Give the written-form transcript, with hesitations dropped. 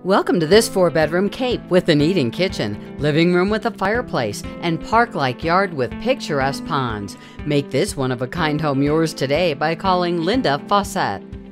Welcome to this 4-bedroom cape with an eating kitchen, living room with a fireplace, and park-like yard with picturesque ponds. Make this one-of-a-kind home yours today by calling Linda Fawcett.